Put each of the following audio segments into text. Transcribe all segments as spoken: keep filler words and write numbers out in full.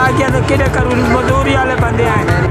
गया तो कि करूँ, मजदूरी वाले बंदे हैं।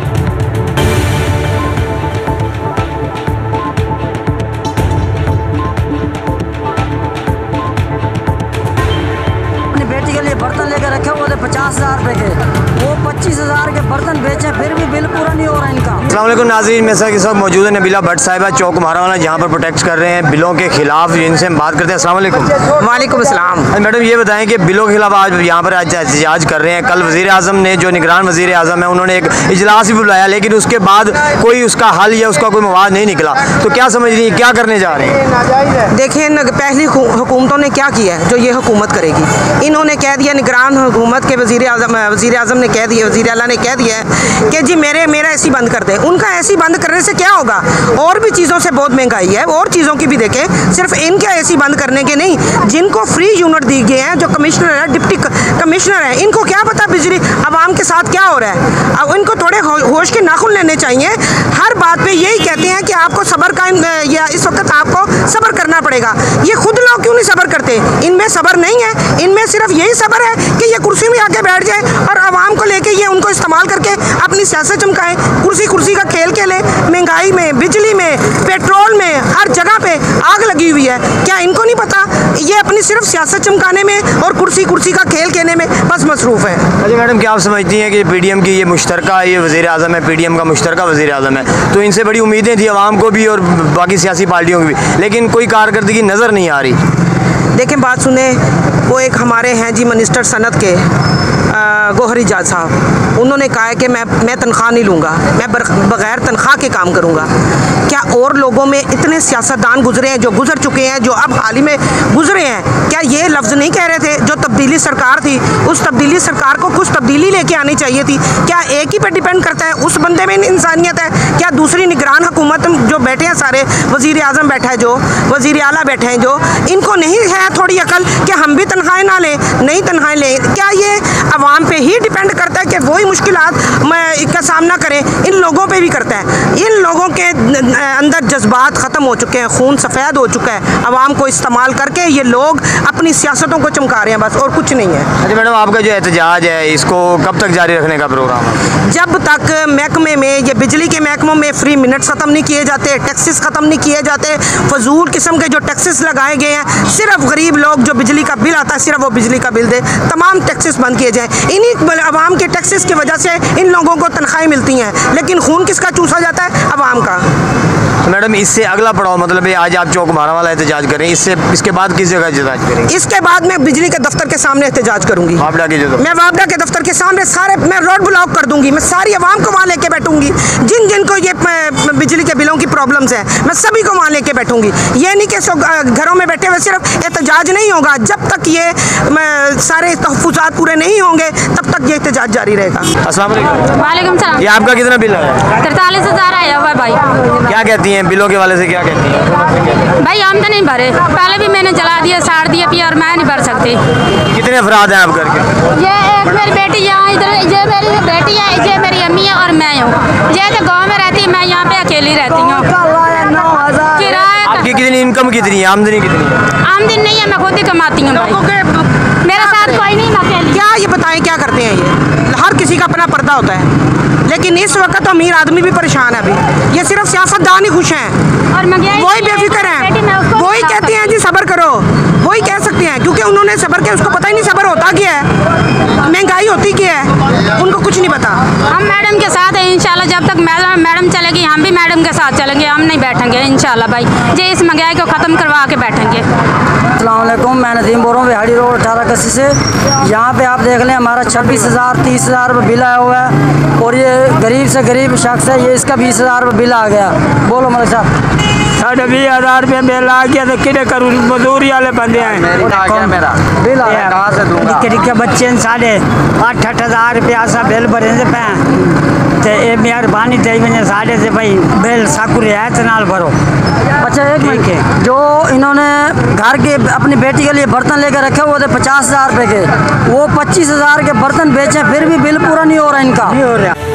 बेटी के लिए बर्तन लेकर रखे हुए थे पचास हजार रुपए के, वो पच्चीस हजार के बर्तन बेचे, फिर भी बिल पूरा नहीं हो रहा इनका। अस्सलाम वालेकुम नाज़रीन, मेरे साथ इस वक्त मौजूद है नबीला भट्ट साहिबा चौक मारावाला, जहाँ पर प्रोटेक्ट कर रहे हैं बिलों के खिलाफ, जिनसे हम बात करते हैं। अस्सलाम वालेकुम। वालेकुम अस्सलाम। मैडम ये बताएं कि बिलों के खिलाफ आज यहाँ पर आज एहतजाज कर रहे हैं। कल वज़ीर आज़म ने, जो निगरान वज़ीर आज़म है, उन्होंने एक इजलास भी बुलाया, लेकिन उसके बाद कोई उसका हल या उसका कोई मवाद नहीं निकला। तो क्या समझ रही है, क्या करने जा रहे हैं? देखिए, पहली हुकूमतों ने क्या किया है जो ये हुकूमत करेगी। इन्होंने कह दिया, निगरान हुकूमत के वज़ीर आज़म वज़ीर आज़म ने कह दिया, वज़ीर आला ने कह दिया है कि जी मेरे मेरा एसी बंद कर दे। उनका एसी बंद करने से क्या होगा? और भी चीज़ों से बहुत महंगाई है, और चीज़ों की भी देखें, सिर्फ इनके एसी बंद करने के नहीं, जिनको फ्री यूनिट दी गए हैं, जो कमिश्नर है, डिप्टी कमिश्नर है, इनको क्या पता बिजली आवाम के साथ क्या हो रहा है। अब इनको थोड़े होश के नाखून लेने चाहिए। हर बात पे यही कहते हैं कि आपको सब्र का, या इस वक्त आपको सब्र करना पड़ेगा। ये खुद लोग क्यों नहीं सब्र करते? इनमें सब्र नहीं है, इनमें सिर्फ यही सब्र है कि ये कुर्सी में आके बैठ जाए और आवाम को लेके ये उनको इस्तेमाल करके अपनी सियासत चमकाएं। कुर्सी कुर्सी का खेल खेले। महंगाई में, बिजली में, पेट्रोल में, हर जगह पे आग लगी हुई है। क्या इनको नहीं पता? ये अपनी सिर्फ सियासत चमकाने में और कुर्सी कुर्सी का खेल खेलने में बस मसरूफ़ है। अच्छा मैडम, क्या आप समझती हैं कि पी डी एम की ये मुश्तरका, ये वज़ीर आज़म है, पी डी एम का मुश्तरका वज़ीर आज़म है, तो इनसे बड़ी उम्मीदें थी आवाम को भी और बाकी सियासी पार्टियों की भी, लेकिन कोई कारकर्दगी नज़र नहीं आ रही। देखें, बात सुने, वो एक हमारे हैं जी मिनिस्टर सनत के गौहरी जाज साहब, उन्होंने कहा है कि मैं मैं तनख्वाह नहीं लूँगा, मैं बग़ैर तनख्वाह के काम करूँगा। क्या और लोगों में इतने सियासतदान गुजरे हैं, जो गुजर चुके हैं, जो अब हाल ही में गुजरे हैं, क्या ये लफ्ज़ नहीं कह रहे थे? जो तब्दीली सरकार थी, उस तब्दीली सरकार को कुछ तब्दीली लेके आनी चाहिए थी। क्या एक ही पे डिपेंड करता है? उस बंदे में इंसानियत है क्या? दूसरी निगरान हुकूमत जो बैठे हैं सारे, वज़ीर आज़म बैठा है, जो वज़ीर आला बैठे हैं, जो इनको नहीं है थोड़ी अकल कि हम भी तनख्वाहें ना लें, नहीं तनख्वाहें लें? क्या ये आवाम पे ही डिपेंड करता है कि वही मुश्किलात का सामना करें? इन लोगों पे भी करता है। इन लोगों के अंदर जज्बात ख़त्म हो चुके हैं, खून सफ़ेद हो चुका है। आवाम को इस्तेमाल करके ये लोग अपनी सियासतों को चमका रहे हैं, बस, और कुछ नहीं है। अच्छा मैडम, आपका जो एहतजाज है, इसको कब तक जारी रखने का प्रोग्राम है? जब तक महकमे में, ये बिजली के महकमों में फ्री मिनट्स ख़त्म नहीं किए जाते, टैक्सेस ख़त्म नहीं किए जाते, फजूल किस्म के जो टैक्सेस लगाए गए हैं, सिर्फ गरीब लोग जो बिजली का बिल आता है, सिर्फ वो बिजली का बिल दे, तमाम टैक्सेस बंद किए जाएँ। इन्हीं आवाम के टैक्सेस की वजह से इन लोगों को तनख्वाहें मिलती हैं, लेकिन खून किसका चूसा जाता है? आवाम का। मैडम, इससे अगला पड़ाव, मतलब ये आज आप चौक मारावाला एहतजाज करें, इससे इसके बाद किस जगह एहतजाज करेंगे? इसके बाद मैं बिजली के दफ्तर के सामने एहतजाज करूंगी। वापडा के जो मैं वापडा के दफ्तर के सामने सारे मैं रोड ब्लॉक कर दूंगी। मैं सारी आवाम को वहाँ लेके बैठूंगी, जिन जिनको ये बिजली के बिलों की प्रॉब्लम्स है, मैं सभी को वहाँ लेके बैठूंगी। ये नहीं कि घरों में बैठे हुए सिर्फ एहतजाज नहीं होगा। जब तक ये सारे तहफ़्फ़ुज़ात पूरे नहीं होंगे, तब तक ये एहतजाज जारी रहेगा। अस्सलाम वालेकुम। वालेकुम सलाम। ये आपका कितना बिल है? तिरतालीस हज़ार आया हुआ है भाई। क्या कहती हैं बिलों के वाले से, क्या कहती हैं? भाई हम तो नहीं भरे, पहले भी मैंने जला दिया, साड़ दिया पिया, और मैं नहीं भर सकती। कितने अफराद हैं आप घर के? ये एक मेरी बेटी यहाँ इधर, ये मेरी बेटी है, ये मेरी अम्मी है और मैं हूँ। ये तो गाँव में रहती है, मैं यहाँ पे अकेली रहती हूँ। किराया आपकी कितनी इनकम कितनी है, आमदनी कितनी है? आमदनी नहीं है, मैं खुद ही कमाती हूँ। मेरे साथ कोई नहीं, मैं अकेली। क्या ये बताएं क्या करते हैं? ये हर किसी का अपना पर्दा होता है, लेकिन इस वक्त तो अमीर आदमी भी परेशान है। अभी ये सिर्फ सियासतदान ही खुश हैं और वही बेफिक्र हैं, वही कहते हैं जी सब्र करो, वही कह सकते हैं, क्योंकि उन्होंने सब्र किया, उसको पता ही नहीं सब्र होता क्या है, महंगाई होती क्या है, उनको कुछ नहीं पता। हम मैडम के साथ हैं इंशाल्लाह, जब तक मैडम मैडम चलेगी हम भी मैडम के साथ चलेंगे, हम नहीं बैठेंगे इंशाल्लाह भाई, जे इस महंगाई को ख़त्म करवा के बैठेंगे। अस्सलाम वालेकुम, मैं नदीम बोल रहा हूँ बिहाड़ी रोड अठारह कस्सी से। यहाँ पे आप देख लें, हमारा छब्बीस हज़ार तीस हज़ार रुपये बिल आया हुआ है, और ये गरीब से गरीब शख्स है, ये इसका बीस हज़ार रुपये बिल आ गया। बोलो मलिक साहब। साढ़े बीस हज़ार रुपये बिल आ गया तो कि करूँ, मजदूरी वाले बंदे हैं। मेरा बिल आ गया, कहाँ से दूँगा? निक्के बच्चे साढ़े अठ अठ हज़ार रुपया सा बिल भरे से पै, तो ये मेहरबानी थी मैंने साढ़े से भाई बिल साकू रियायत नाल भरो। अच्छा एक मिनट के, जो इन्होंने घर के अपनी बेटी के लिए बर्तन लेकर रखे हुए थे पचास हज़ार रुपये के, वो पच्चीस हज़ार के बर्तन बेचे, फिर भी बिल पूरा नहीं हो रहा इनका। नहीं हो रहा।